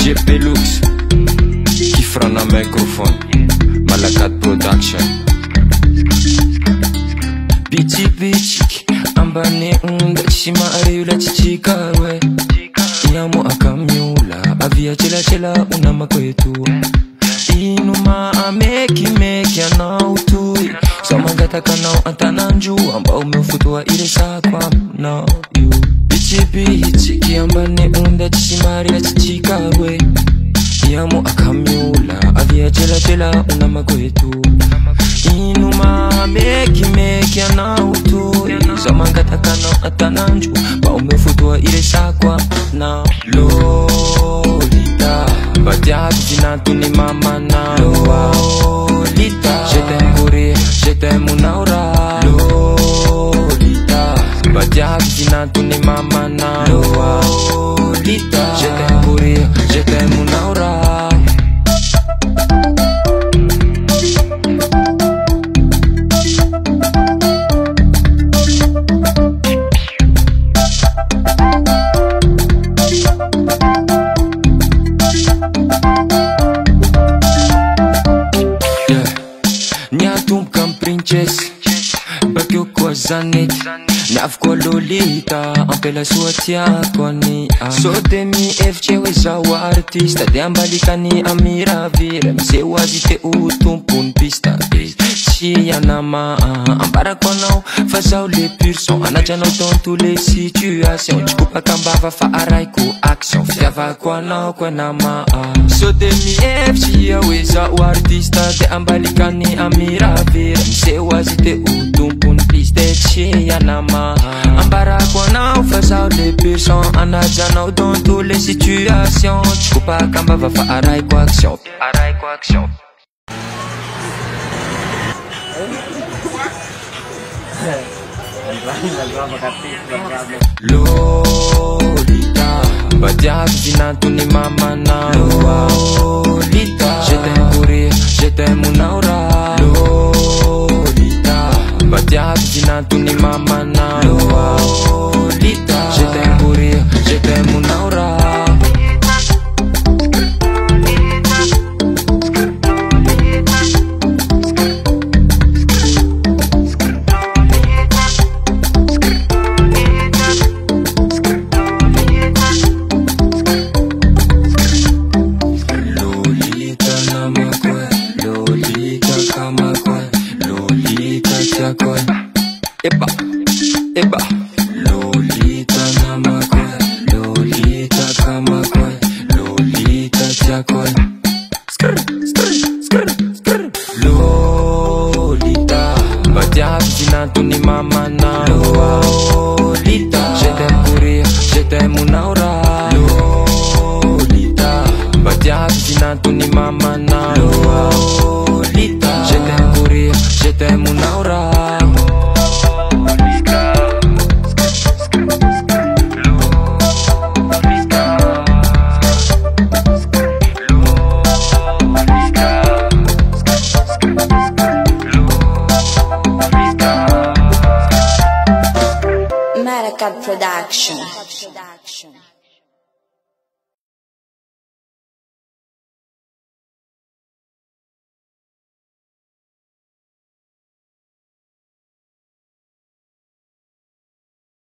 GP Lux, Kifrana microphone, Malakat production. Bichi bichi, ambane unda chima ariula chichika we. Yamu akamyula, avia chela chela unama kwetu. Inuma meki anautui. Samangata kanao antananju, amba umefutua ile sakwa na you. Bichi bichi, kiambane unda chima ariula chichika we. Yamu akamyula, avia chela chela unama kwetu. Inuma meki anautui. Samangata kanao antananju, amba umefutua ile sakwa na Lolita. Badiak jinatu ni mama na Lolita. Je t'aime courir, je t'aime unaura Lolita. Badiak jinatu ni mama na Lolita. Je t'aime courir, je t'aime unaura. Nyatum kam princess, bagyo kwa zanit. Nav kwa Lolita, ampela suatia kwa ni sote mi FJ wezawa artista. De ambalikani amira vire, mse wazite utumpun pista. Chia nama, ambara kwa nao, fazao les purs sons. Anajano dans tous les situations. Chikupa kambava fa arai ku action. Fiava kwa nao kwa nama. Sote mi FJ wezawa artista. De ambalikani amira vire, mse wazite utumpun pista. Chia nama, ambara kwa nao, fazao les purs sons. Anajano dans tous les situations. Chikupa kambava fa arai ku action. Arai ku action. Lolita, badiak jinatu ni mama na Lolita. Je t'aime courir, je t'aime unaura Lolita. Badiak jinatu ni mama na Lolita. Je t'aime courir, je t'aime unaura. Eba, eba. Lolita nama kwe, Lolita kama kwe, Lolita chakwe. Skrr, skrr, skrr, skrr. Lolita, badiak jinatu ni mama na Lolita. Je t'aime courir, je t'aime unaura Lolita. Badiak jinatu ni mama na Lolita. Je t'aime courir, je t'aime unaura. Malakat production.